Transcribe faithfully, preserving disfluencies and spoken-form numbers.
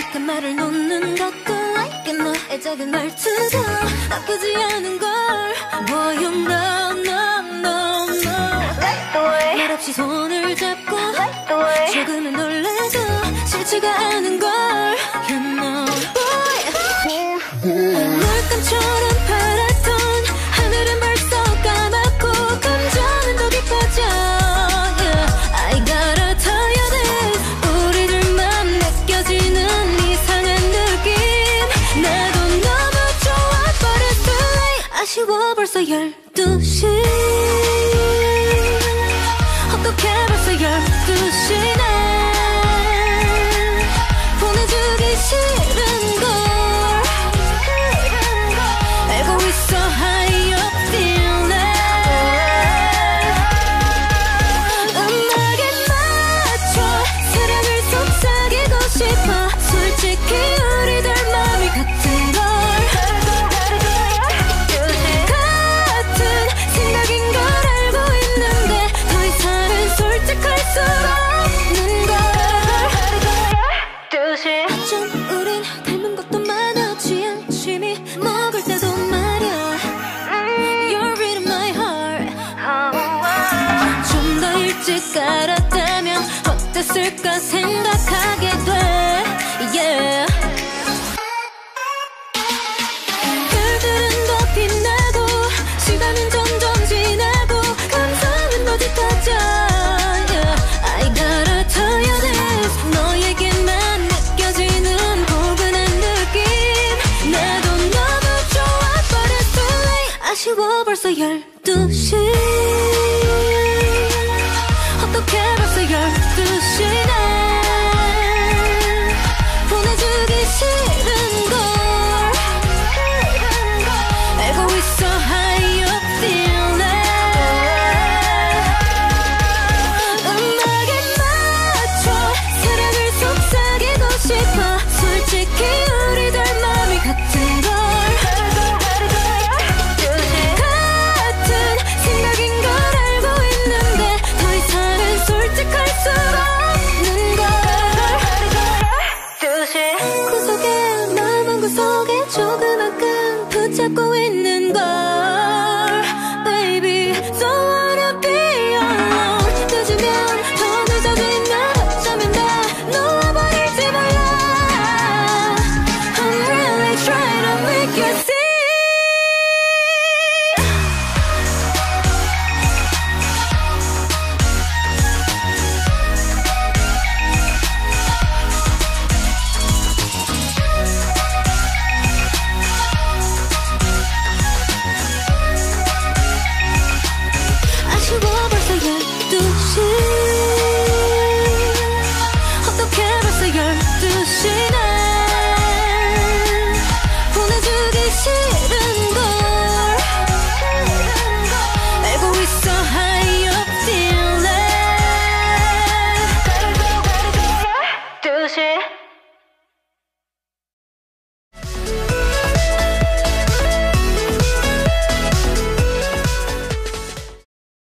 어색한 말을 놓는 것도 like 너의 작은 말투도 나쁘지 않은 걸 Boy you know no no no like the way 말없이 손을 잡고 like the way 조금은 놀라도 싫지가 않은 걸 You know boy 물감처럼 파랗던 하늘은 벌써 까맣고 감정은 더 깊어져 yeah. I gotta tell you this 우리들만 느껴지는 이상한 느낌 나도 너무 좋아 but it's too late 아쉬워 벌써 열두 시 어떡해 벌써 열두 시네 보내주기 싫은걸 알고 있어 how you feeling 음악에 맞춰 사랑을 속삭이고 싶어 솔직히 우리들 마음이 같은 걸 같은 생각인 걸 알고 있는데 더 이상은 솔직할 수가 없는 걸 어쩜 우린 닮은 것도 많아 취한 취미 먹을 때도 말야 You're reading my heart 좀 더 일찍 알았다면 어땠을까 생각하게 돼 yeah. 별들은 더 빛나고 시간은 점점 지나고 감성은 더 짙어져 yeah. I gotta tell you this 너에게만 느껴지는 포근한 느낌 나도 너무 좋아 but it's too late 아쉬워 벌써 열두 시